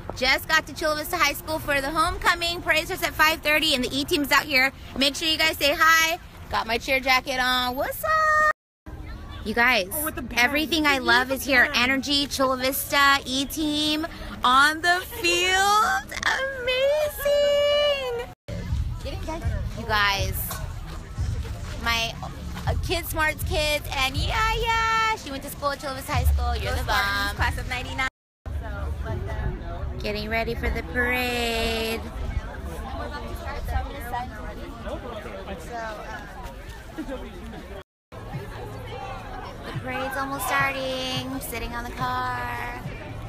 Just got to Chula Vista High School for the homecoming. Parade starts at 5:30 and the E-team's out here. Make sure you guys say hi. Got my cheer jacket on. What's up? You guys, everything I love is here. Energy, Chula Vista, E-team on the field. Amazing. You guys, my Kid Smarts kids and yeah, she went to school at Chula Vista High School. You're the bomb. Class of 99. Getting ready for the parade. The parade's almost starting. I'm sitting on the car.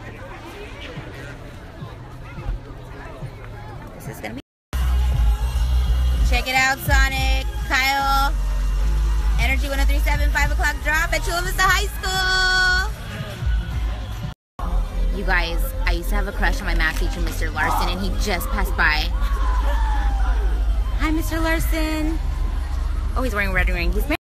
This is gonna be. Check it out, Sonic, Kyle, Energy 103.7, 5 o'clock drop at Chula Vista High School. You guys, I used to have a crush on my math teacher, Mr. Larson, and he just passed by. Hi, Mr. Larson. Oh, he's wearing a red ring. He's married.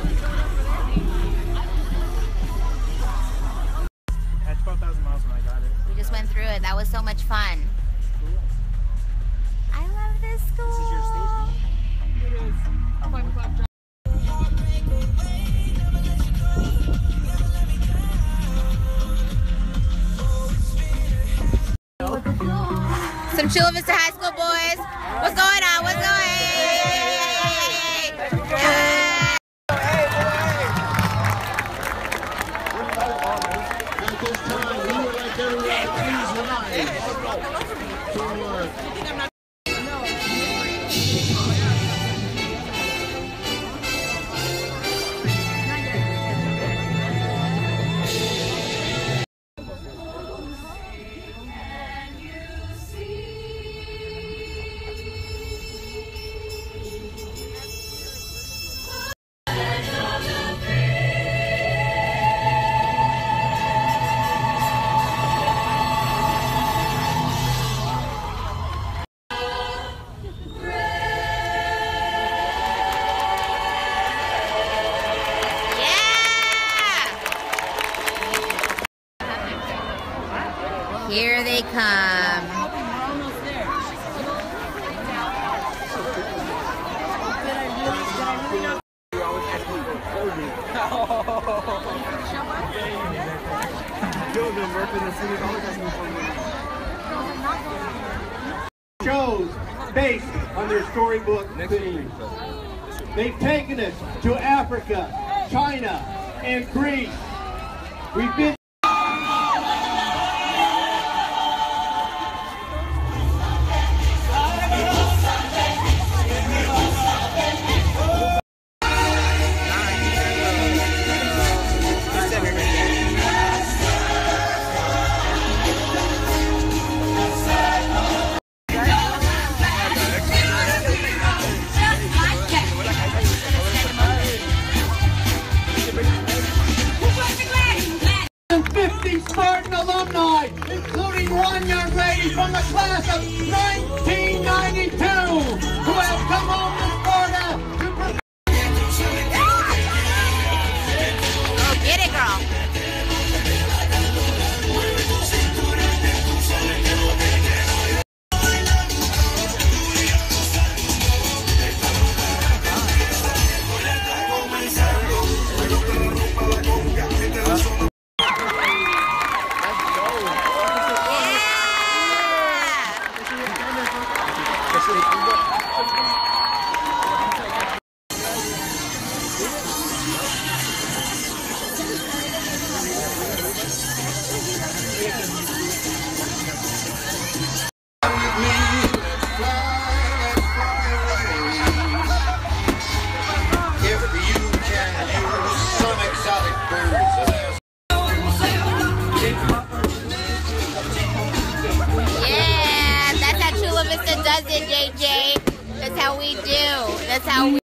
I had 12,000 miles when I got it. We just went through it. That was so much fun. I love this school. This is your station? It is. 5 o'clock drop. Some Chula Vista High School boys. What's going on? What's going on? At this time, we would like everyone to please rise. Here they come. Shows based on their storybook theme. They've taken us to Africa, China, and Greece. We've been Spartan alumni, including one young lady from the class of 1992, who have come home to Sparta to present. Oh, get it, girl. Does it, JJ? That's how we do. That's how we